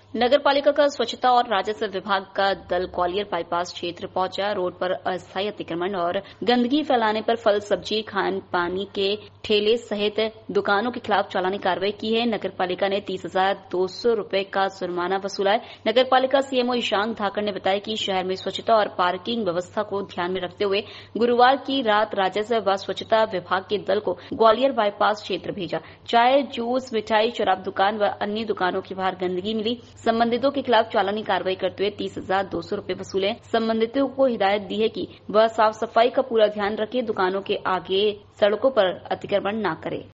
नगर पालिका का स्वच्छता और राजस्व विभाग का दल ग्वालियर बाईपास क्षेत्र पहुंचा। रोड पर अस्थायी अतिक्रमण और गंदगी फैलाने पर फल सब्जी खान पानी के ठेले सहित दुकानों के खिलाफ चालानी कार्रवाई की है। नगर पालिका ने 30,200 रुपए का जुर्माना वसूला है। नगर पालिका सीएमओ ईशान धाकड़ ने बताया कि शहर में स्वच्छता और पार्किंग व्यवस्था को ध्यान में रखते हुए गुरुवार की रात राजस्व व स्वच्छता विभाग के दल को ग्वालियर बाईपास क्षेत्र भेजा। चाय, जूस, मिठाई, शराब दुकान व अन्य दुकानों के बाहर गंदगी मिली। संबंधितों के खिलाफ चालानी कार्रवाई करते हुए 30,200 रुपए वसूले। संबंधितों को हिदायत दी है कि वह साफ सफाई का पूरा ध्यान रखें, दुकानों के आगे सड़कों पर अतिक्रमण न करें।